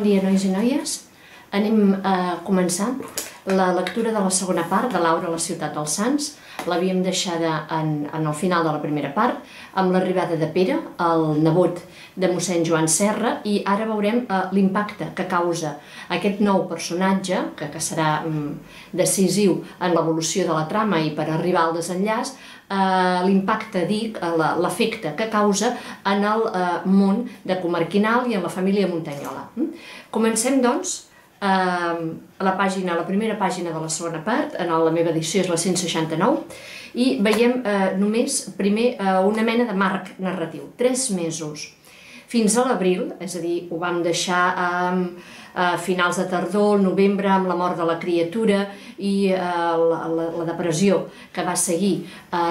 Bon dia, nois i noies. Anem a començar la lectura de la segona part de Laura a la ciutat dels Sants. L'havíem deixada en el final de la primera part, amb l'arribada de Pere, el nebot de mossèn Joan Serra, i ara veurem l'impacte que causa aquest nou personatge, que serà decisiu en l'evolució de la trama i per arribar al desenllaç, l'impacte, l'efecte que causa en el món de Comarquinal i en la família Muntanyola. Comencem, doncs, a la primera pàgina de la segona part, en la meva edició és la 169, i veiem només primer una mena de marc narratiu, 3 mesos. Fins a l'abril, és a dir, ho vam deixar a finals de tardor, al novembre, amb la mort de la criatura i la depressió que va seguir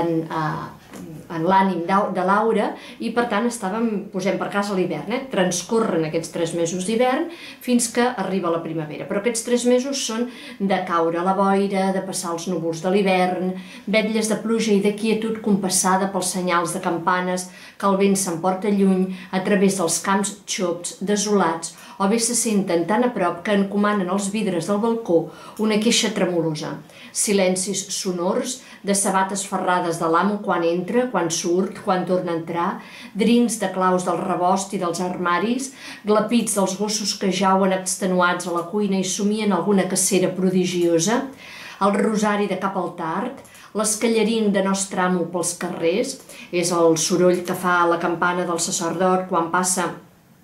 en l'ànim de Laura, i per tant posem per cas a l'hivern. Transcorren aquests 3 mesos d'hivern fins que arriba la primavera, però aquests 3 mesos són de caure la boira, de passar els núvols de l'hivern, vetlles de pluja i de quietud compassada pels senyals de campanes que el vent s'emporta lluny a través dels camps xops, desolats, o bé se senten tan a prop que encomanen als vidres del balcó una queixa tremolosa. Silencis sonors de sabates ferrades de l'amo quan entra, quan surt, quan torna a entrar, drincs de claus del rebost i dels armaris, glapits dels gossos que jauen extenuats a la cuina i somien alguna cacera prodigiosa, el rosari de cap al tard, l'escallarín de nostre amo pels carrers, és el soroll que fa la campana del sacerdot quan passa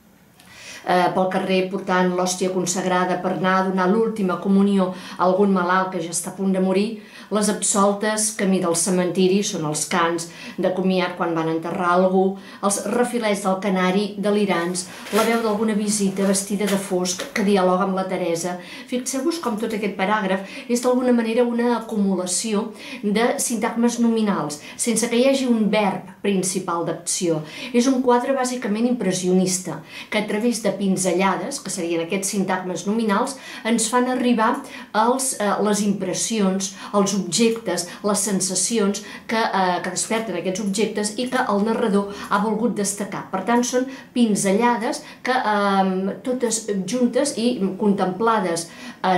pel carrer portant l'hòstia consagrada per anar a donar l'última comunió a algun malalt que ja està a punt de morir. Les absoltes, camí del cementiri, són els cants de comiat quan van enterrar algú, els refilets del canari delirants, la veu d'alguna visita vestida de fosc que dialoga amb la Teresa. Fixeu-vos com tot aquest paràgraf és d'alguna manera una acumulació de sintagmes nominals, sense que hi hagi un verb principal d'acció. És un quadre bàsicament impressionista, que a través de pinzellades, que serien aquests sintagmes nominals, ens fan arribar les impressions, els objectes, les sensacions que desperten aquests objectes i que el narrador ha volgut destacar. Per tant, són pinzellades que totes juntes i contemplades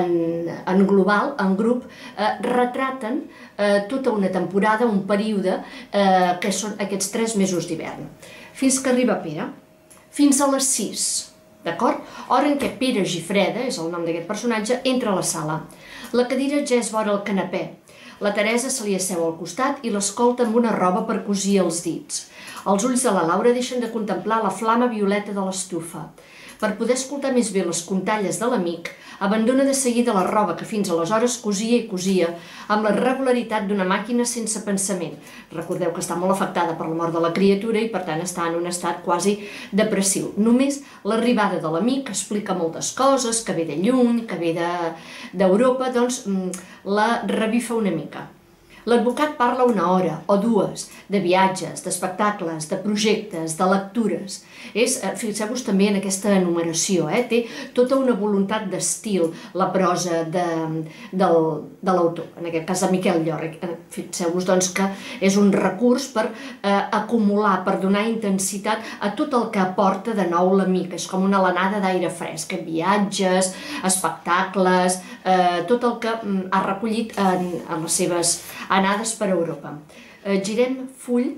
en global, en grup, retraten tota una temporada, un període, que són aquests 3 mesos d'hivern. Fins que arriba Pere, fins a les 6, d'acord? Hora en què Pere Gifreda, és el nom d'aquest personatge, entra a la sala. La cadira ja és vora el canapè. La Teresa se li asseu al costat i l'escolta amb una roba per cosir els dits. Els ulls de la Laura deixen de contemplar la flama violeta de l'estufa. Per poder escoltar més bé les contalles de l'amic, abandona de seguida la roba que fins aleshores cosia i cosia amb la regularitat d'una màquina sense pensament. Recordeu que està molt afectada per la mort de la criatura i per tant està en un estat quasi depressiu. Només l'arribada de l'amic explica moltes coses, que ve de lluny, que ve d'Europa, doncs la revifa una mica. L'advocat parla 1 hora o 2 de viatges, d'espectacles, de projectes, de lectures. Fixeu-vos també en aquesta enumeració, té tota una voluntat d'estil, la prosa de l'autor, en aquest cas de Miquel Llorch. Fixeu-vos doncs que és un recurs per acumular, per donar intensitat a tot el que aporta de nou l'amic. És com una alenada d'aire fresc, viatges, espectacles, tot el que ha recollit en les seves anades per Europa. Girem full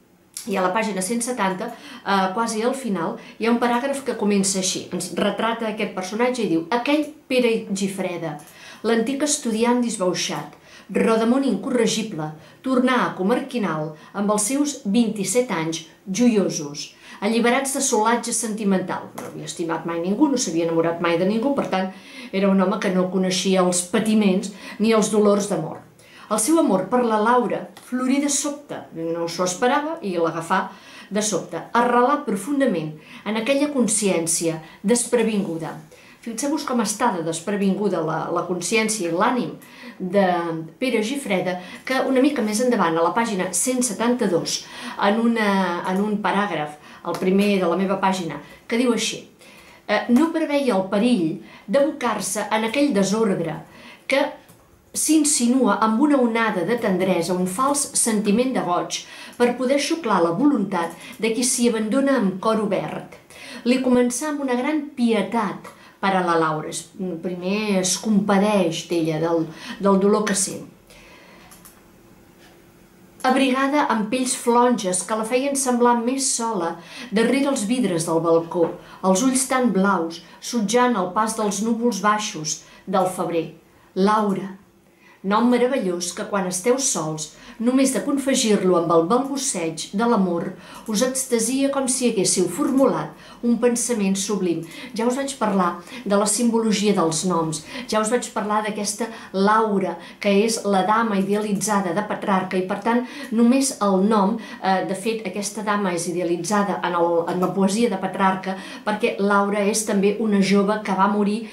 i a la pàgina 170, quasi al final, hi ha un paràgraf que comença així. Ens retrata aquest personatge i diu: aquell Pere Gifreda, l'antic estudiant disbauxat, rodamón incorregible, tornà a Comarquinal amb els seus 27 anys joiosos, alliberats de solatge sentimental. No havia estimat mai ningú, no s'havia enamorat mai de ningú, per tant, era un home que no coneixia els patiments ni els dolors d'amor. El seu amor per la Laura florí de sobte, no s'ho esperava i l'agafà de sobte, arrelar profundament en aquella consciència desprevinguda. Fixeu-vos com està de desprevinguda la consciència i l'ànim de Pere Gifreda, que una mica més endavant, a la pàgina 172, en un paràgraf, el primer de la meva pàgina, que diu així: no preveia el perill d'abocar-se en aquell desordre que s'insinua amb una onada de tendresa, un fals sentiment de goig, per poder xuclar la voluntat de qui s'hi abandona amb cor obert. Li començà amb una gran pietat per a la Laura. Primer es compadeix d'ella, del dolor que sent. Abrigada amb pells flonges que la feien semblar més sola darrere els vidres del balcó, els ulls tan blaus, sotjant el pas dels núvols baixos del febrer. Laura, nom meravellós que quan esteu sols, només de confegir-lo amb el balbuceig de l'amor, us extasia com si haguéssiu formulat un pensament sublim. Ja us vaig parlar de la simbologia dels noms, ja us vaig parlar d'aquesta Laura, que és la dama idealitzada de Petrarca, i per tant només el nom, de fet aquesta dama és idealitzada en la poesia de Petrarca, perquè Laura és també una jove que va morir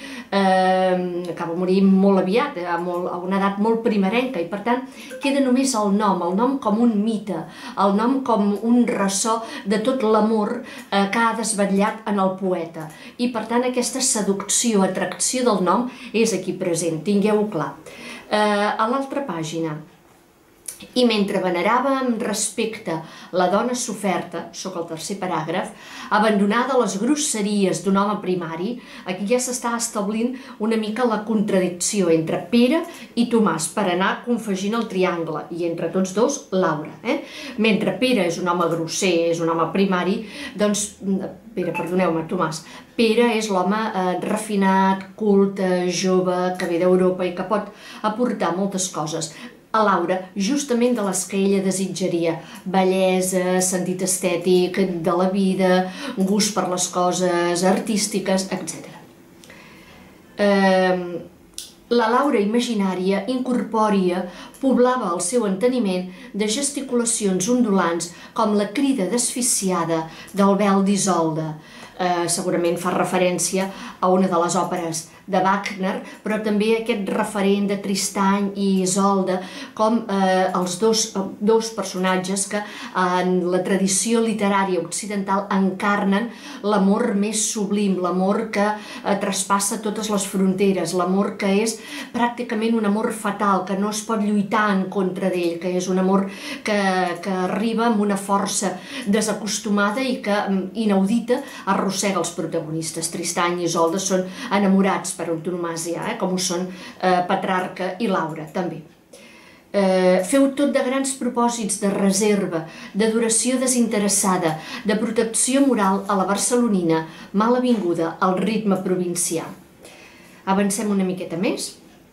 molt aviat, a una edat molt primerenca, i per tant queda només el nom com un mite, el nom com un ressò de tot l'amor que ha desvetllat en el poeta. I per tant aquesta seducció, atracció del nom és aquí present, tingueu-ho clar. A l'altra pàgina. I mentre venerava amb respecte la dona soferta, soc el tercer paràgraf, abandonada a les grosseries d'un home primari, aquí ja s'està establint una mica la contradicció entre Pere i Tomàs per anar confegint el triangle, i entre tots dos Laura. Mentre Pere és un home grosser, és un home primari, doncs, Tomàs, Pere és l'home refinat, culte, jove, que ve d'Europa i que pot aportar moltes coses a Laura, justament de les que ella desitjaria: bellesa, sentit estètic de la vida, gust per les coses artístiques, etc. La Laura imaginària, incorpòria, poblava el seu enteniment de gesticulacions ondulants com la crida desficiada del vel d'Isolda. Segurament fa referència a una de les òperes de Wagner, però també aquest referent de Tristany i Isolda com els dos personatges que en la tradició literària occidental encarnen l'amor més sublim, l'amor que traspassa totes les fronteres, l'amor que és pràcticament un amor fatal, que no es pot lluitar en contra d'ell, que és un amor que arriba amb una força desacostumada i que, inaudita, arrossega els protagonistes. Tristany i Isolda són enamorats per antonomàsia, com ho són Petrarca i Laura, també. Feu tot de grans propòsits de reserva, d'adoració desinteressada, de protecció moral a la barcelonina, mal avinguda al ritme provincià. Avancem una miqueta més.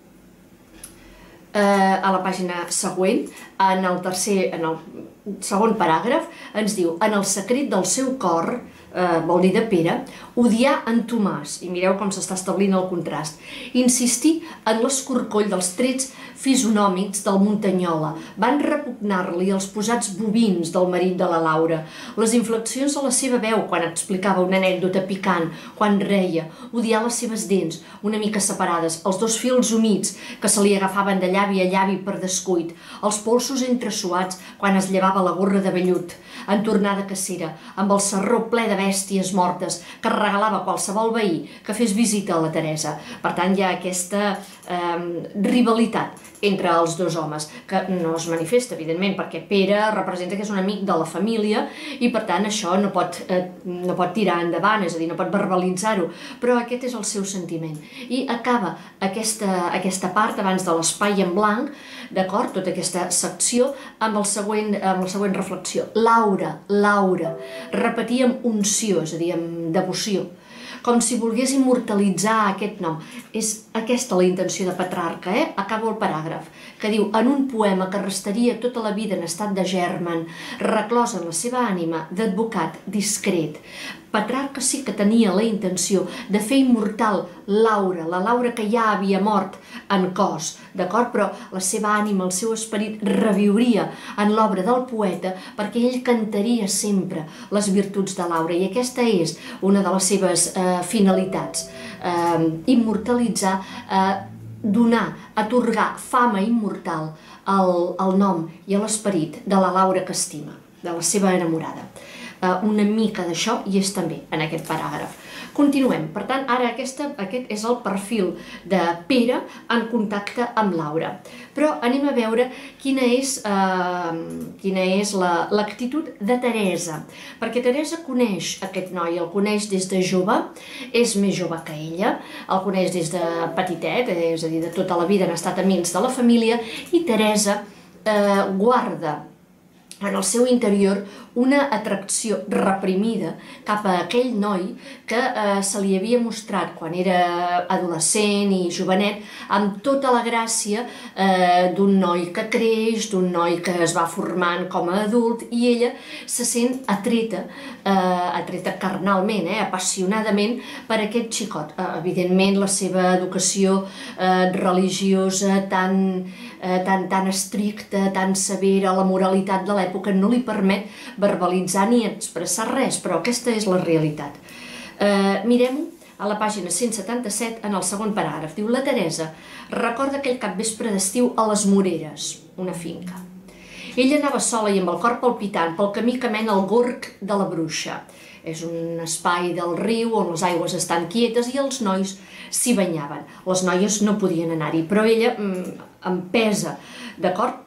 A la pàgina següent, en el segon paràgraf, ens diu: en el secret del seu cor, vol dir de Pere, odiar en Tomàs, i mireu com s'està establint el contrast, insistir en l'escorcoll dels trets fisonòmics del Muntanyola, van repugnar-li els posats bovins del marit de la Laura, les inflexions a la seva veu quan explicava una anècdota picant, quan reia, odiar les seves dents, una mica separades, els dos fils humits que se li agafaven de llavi a llavi per descuit, els polsos entresuats quan es llevava la gorra de vellut, en tornada cacera, amb el sarró ple de bèsties mortes que regalava qualsevol veí que fes visita a la Teresa. Per tant, hi ha aquesta rivalitat entre els dos homes, que no es manifesta, evidentment, perquè Pere representa que és un amic de la família i, per tant, això no pot tirar endavant, és a dir, no pot verbalitzar-ho, però aquest és el seu sentiment. I acaba aquesta part, abans de l'espai en blanc, d'acord, tota aquesta secció, amb la següent reflexió. Laura, Laura, repetia amb unció, és a dir, amb devoció, com si volgués immortalitzar aquest nom. És aquesta la intenció de Petrarca, acabo el paràgraf, que diu: en un poema que restaria tota la vida en estat de germen, reclòs en la seva ànima d'advocat discret. Petrarca sí que tenia la intenció de fer immortal Laura, la Laura que ja havia mort en cos, d'acord? Però la seva ànima, el seu esperit reviuria en l'obra del poeta perquè ell cantaria sempre les virtuts de Laura, i aquesta és una de les seves finalitats, immortalitzar, donar, atorgar fama immortal al nom i a l'esperit de la Laura que estima, de la seva enamorada. Una mica d'això hi és també en aquest paràgraf. Continuem. Per tant, ara aquest és el perfil de Pere en contacte amb Laura. Però anem a veure quina és l'actitud de Teresa. Perquè Teresa coneix aquest noi, el coneix des de jove, és més jove que ella, el coneix des de petitet, és a dir, de tota la vida han estat amics de la família, i Teresa guarda en el seu interior una atracció reprimida cap a aquell noi que se li havia mostrat quan era adolescent i jovenet amb tota la gràcia d'un noi que creix, d'un noi que es va formant com a adult, i ella se sent atreta carnalment, apassionadament per aquest xicot. Evidentment la seva educació religiosa tan estricta, tan severa, la moralitat de l'època no li permet verbalitzar ni expressar res, però aquesta és la realitat. Mirem-ho a la pàgina 177 en el segon paràgraf. Diu: la Teresa recorda aquell capvespre d'estiu a les Moreres, una finca. Ella anava sola i amb el cor palpitant pel camí que mena al Gorg de la Bruixa. És un espai del riu on les aigües estan quietes i els nois s'hi banyaven. Les noies no podien anar-hi, però ella, empesa, d'acord?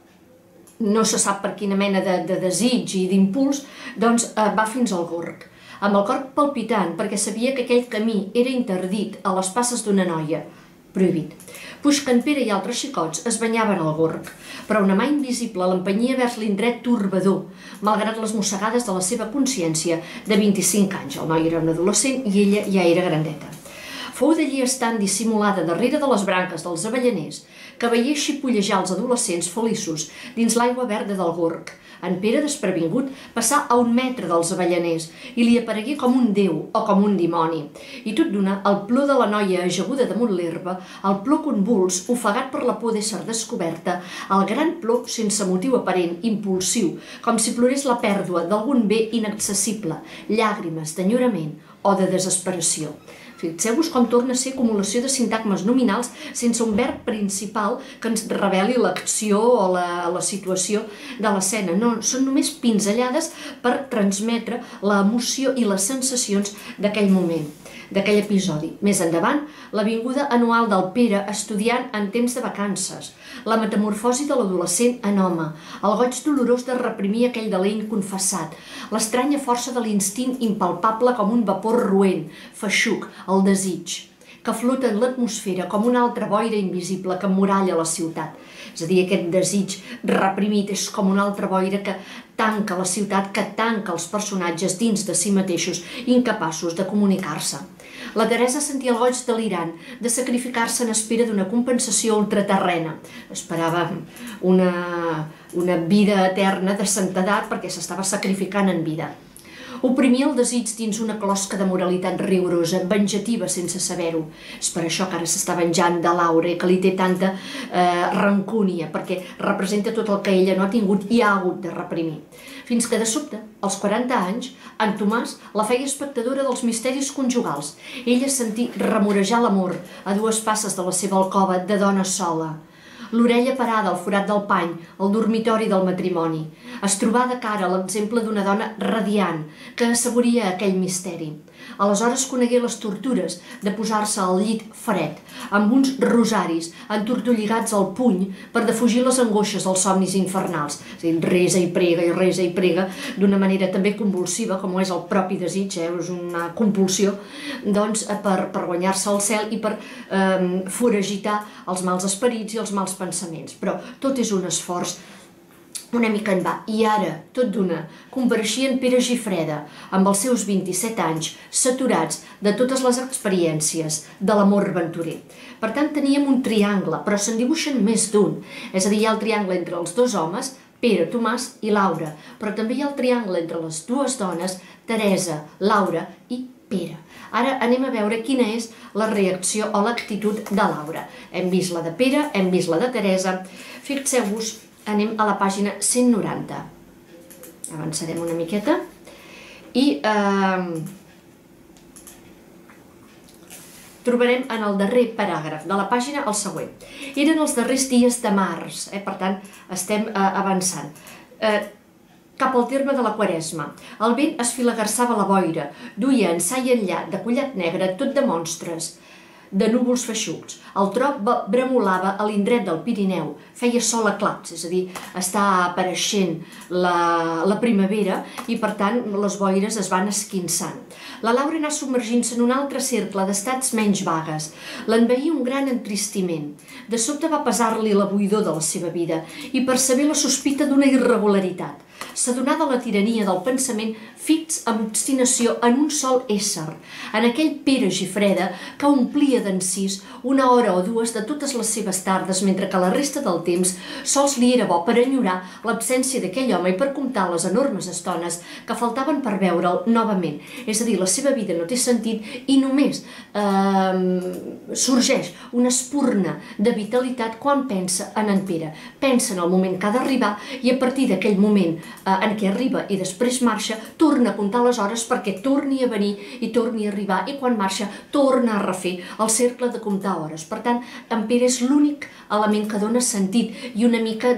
No se sap per quina mena de desig i d'impuls, doncs va fins al Gorg, amb el cor palpitant, perquè sabia que aquell camí era interdit a les passes d'una noia, prohibit. Puix que en Pere i altres xicots es banyaven al Gorg, però una mà invisible l'empenyia vers l'indret torbador, malgrat les mossegades de la seva consciència de 25 anys. El noi era un adolescent i ella ja era grandeta. Fou d'allí estant dissimulada darrere de les branques dels avellaners que veié xipollejar els adolescents feliços dins l'aigua verda del Gorg. En Pere, desprevingut, passà a 1 metre dels avellaners i li aparegué com un déu o com un dimoni. I tot d'una, el plor de la noia ajaguda damunt l'herba, el plor convuls, ofegat per la por d'ésser descoberta, el gran plor sense motiu aparent, impulsiu, com si plorés la pèrdua d'algun bé inaccessible, llàgrimes d'enyorament o de desesperació. Fixeu-vos com torna a ser acumulació de sintagmes nominals sense un verb principal que ens reveli l'acció o la situació de l'escena. No, són només pinzellades per transmetre l'emoció i les sensacions d'aquell moment, d'aquell episodi. Més endavant, la vinguda anual del Pere estudiant en temps de vacances, la metamorfosi de l'adolescent en home, el goig dolorós de reprimir aquell deleny confessat, l'estranya força de l'instint impalpable com un vapor roent, feixuc, el desig, que flota en l'atmosfera com una altra boira invisible que emmuralla la ciutat. És a dir, aquest desig reprimit és com una altra boira que tanca la ciutat, que tanca els personatges dins de si mateixos, incapaços de comunicar-se. La Teresa sentia el goig delirant de sacrificar-se en espera d'una compensació ultraterrena. Esperava una vida eterna de santedat perquè s'estava sacrificant en vida. Oprimia el desig dins una closca de moralitat rigorosa, venjativa sense saber-ho. És per això que ara s'està venjant de Laura i que li té tanta rancúnia, perquè representa tot el que ella no ha tingut i ha hagut de reprimir. Fins que de sobte, als 40 anys, en Tomàs la feia espectadora dels misteris conjugals. Ella sentí remorejar l'amor a 2 passes de la seva alcova de dona sola. L'orella parada al forat del pany, al dormitori del matrimoni. Es trobà de cara a l'exemple d'una dona radiant que assaboria aquell misteri. Aleshores conegué les tortures de posar-se al llit fred, amb uns rosaris entortolligats al puny per defugir les angoixes dels somnis infernals. És a dir, resa i prega d'una manera també convulsiva, com és el propi desig, és una compulsió, doncs per guanyar-se el cel i per foragitar els mals esperits i els mals pensaments. Però tot és un esforç una mica en va. I ara, tot d'una, compareixia en Pere Gifreda, amb els seus 27 anys, saturats de totes les experiències de l'amor aventurer. Per tant, teníem un triangle, però se'n dibuixen més d'un. És a dir, hi ha el triangle entre els 2 homes, Pere, Tomàs i Laura, però també hi ha el triangle entre les 2 dones, Teresa, Laura i Pere. Ara anem a veure quina és la reacció o l'actitud de Laura. Hem vist la de Pere, hem vist la de Teresa. Fixeu-vos, anem a la pàgina 190. Avançarem una miqueta i trobarem en el darrer paràgraf de la pàgina el següent. Eren els darrers dies de març, per tant estem avançant. cap al terme de la Quaresma. El vent esfilagarçava la boira, duia ençà i enllà de collat negre tot de monstres, de núvols feixucs. El tro bramolava a l'indret del Pirineu, feia sol a claps, és a dir, està apareixent la primavera i per tant les boires es van esquinçant. La Laura anà submergint-se en un altre cercle d'estats menys vagues. L'envaïa un gran entristiment. De sobte va pesar-li la buidor de la seva vida i percebé la sospita d'una irregularitat. S'adonà de la tirania del pensament fix amb obstinació en un sol ésser, en aquell Pere Gifreda que omplia d'encís una hora o dues de totes les seves tardes, mentre que la resta del temps sols li era bo per enyorar l'absència d'aquell home i per comptar les enormes estones que faltaven per veure'l novament. És a dir, la seva vida no té sentit i només sorgeix una espurna de vitalitat quan pensa en Pere. Pensa en el moment que ha d'arribar i a partir d'aquell moment en què arriba i després marxa, torna a comptar les hores perquè torni a venir i torni a arribar, i quan marxa torna a refer el cercle de comptar hores. Per tant, en Pere és l'únic element que dona sentit i una mica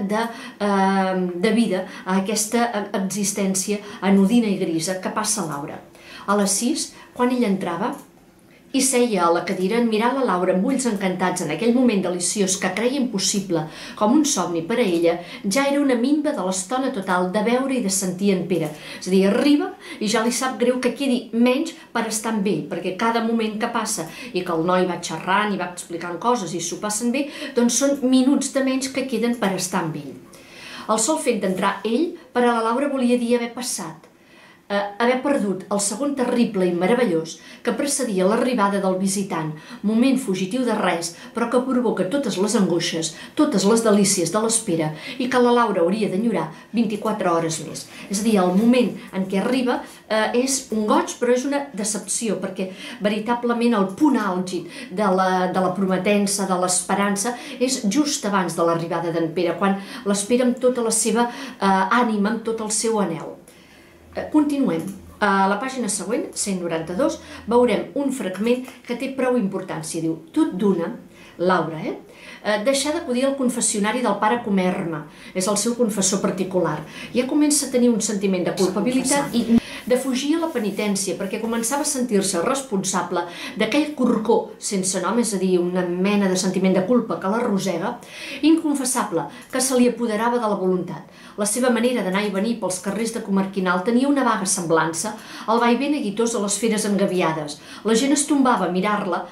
de vida a aquesta existència anodina i grisa que passa a Laura. A les 6, quan ell entrava i seia a la cadira, en mirar la Laura amb ulls encantats en aquell moment deliciós que creia impossible com un somni per a ella, ja era una minva de l'estona total de veure i de sentir en Pere. És a dir, arriba i ja li sap greu que quedi menys per estar amb ell, perquè cada moment que passa i que el noi va xerrant i va explicant coses i s'ho passen bé, doncs són minuts de menys que queden per estar amb ell. El sol fet d'entrar ell per a la Laura volia dir haver passat, haver perdut el segon terrible i meravellós que precedia l'arribada del visitant, moment fugitiu de res, però que provoca totes les angoixes, totes les delícies de l'espera i que la Laura hauria d'enyorar 24 hores més. És a dir, el moment en què arriba és un goig, però és una decepció, perquè veritablement el punt àlgid de la prometença, de l'esperança, és just abans de l'arribada d'en Pere, quan l'espera amb tota la seva ànima, amb tot el seu anhel. Continuem. A la pàgina següent, 192, veurem un fragment que té prou importància. Diu, tot d'una, Laura, deixar d'acudir al confessionari del pare Comerma, és el seu confessor particular. Ja comença a tenir un sentiment de culpabilitat i de fugir a la penitència, perquè començava a sentir-se responsable d'aquell corcó sense nom, és a dir, una mena de sentiment de culpa que l'arrossega, inconfessable, que se li apoderava de la voluntat. La seva manera d'anar i venir pels carrers de Comarquinal tenia una vaga semblança al vaivé neguitós de les feres engaviades. La gent es tombava a mirar-la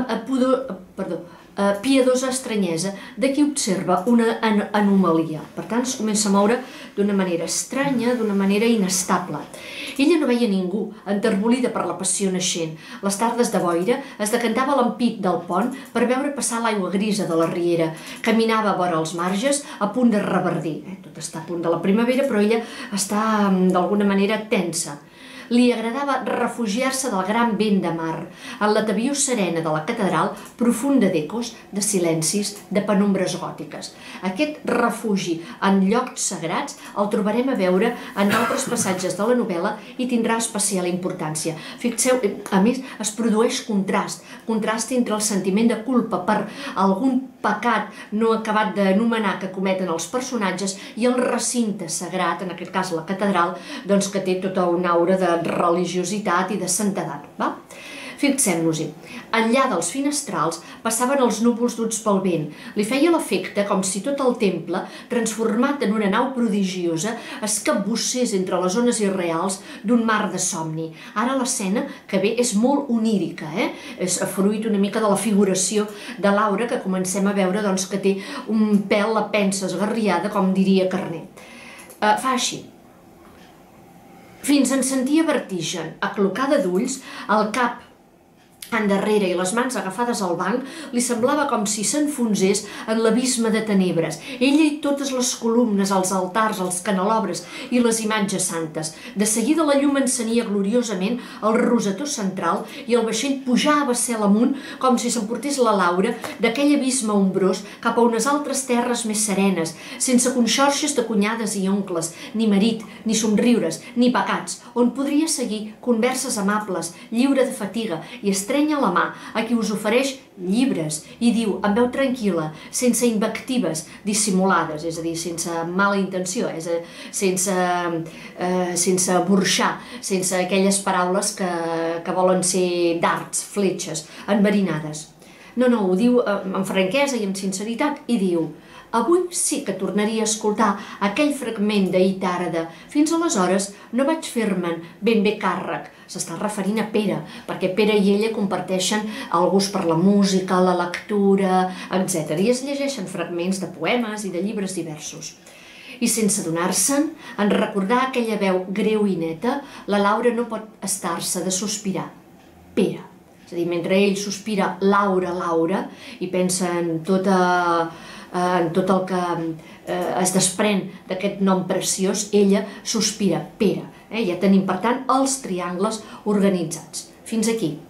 amb piadosa estranyesa de qui observa una anomalia. Per tant, es comença a moure d'una manera estranya, d'una manera inestable. Ella no veia ningú, enterbolida per la passió naixent. Les tardes de boira es decantava a l'ampit del pont per veure passar l'aigua grisa de la riera. Caminava vora els marges a punt de reverdir. Tot està a punt de la primavera, però ella està d'alguna manera tensa. Li agradava refugiar-se del gran vent de mar, en la tabior serena de la catedral, profunda d'ecos, de silencis, de penombres gòtiques. Aquest refugi en llocs sagrats el trobarem a veure en d'altres passatges de la novel·la i tindrà especial importància. Fixeu, a més, es produeix contrast entre el sentiment de culpa per algun pecat no acabat d'anomenar que cometen els personatges i el recinte sagrat, en aquest cas la catedral, doncs que té tota una aura de religiositat i de santedat. Fixem-nos-hi. Enllà dels finestrals passaven els núvols duts pel vent. Li feia l'efecte com si tot el temple, transformat en una nau prodigiosa, es capbussés entre les ones irreals d'un mar de somni. Ara l'escena que ve és molt onírica, és fruit una mica de la figuració de Laura, que comencem a veure que té un pèl a pensa esgarriada, com diria Carner. Fa així. Fins en sentia vertigen, aclocada d'ulls, el cap endarrere i les mans agafades al banc, li semblava com si s'enfonsés en l'abisme de tenebres. Ella i totes les columnes, els altars, els canelobres i les imatges santes. De seguida la llum encenia gloriosament el rosetó central i el vaixell pujava cel amunt com si s'emportés la Laura d'aquell abisme ombrós cap a unes altres terres més serenes, sense conxorxes de cunyades i oncles, ni marit, ni somriures, ni pecats, on podria seguir converses amables, lliure de fatiga i estreta estrenya la mà a qui us ofereix llibres i diu amb veu tranquil·la, sense invectives dissimulades, és a dir, sense mala intenció, sense burxar, sense aquelles paraules que volen ser dards, fletxes, enverinades. No, ho diu amb franquesa i amb sinceritat i diu: avui sí que tornaria a escoltar aquell fragment d'ahir tarda. Fins aleshores no vaig fer-me'n ben bé càrrec. S'està referint a Pere, perquè Pere i ella comparteixen el gust per la música, la lectura, etc. I es llegeixen fragments de poemes i de llibres diversos. I sense adonar-se'n, en recordar aquella veu greu i neta, la Laura no pot estar-se de sospirar. Pere. És a dir, mentre ell sospira Laura, Laura, i pensa en tot el que es desprèn d'aquest nom preciós, ella sospira Pere. Ja tenim, per tant, els triangles organitzats. Fins aquí.